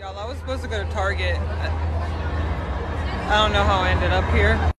I was supposed to go to Target. I don't know how I ended up here.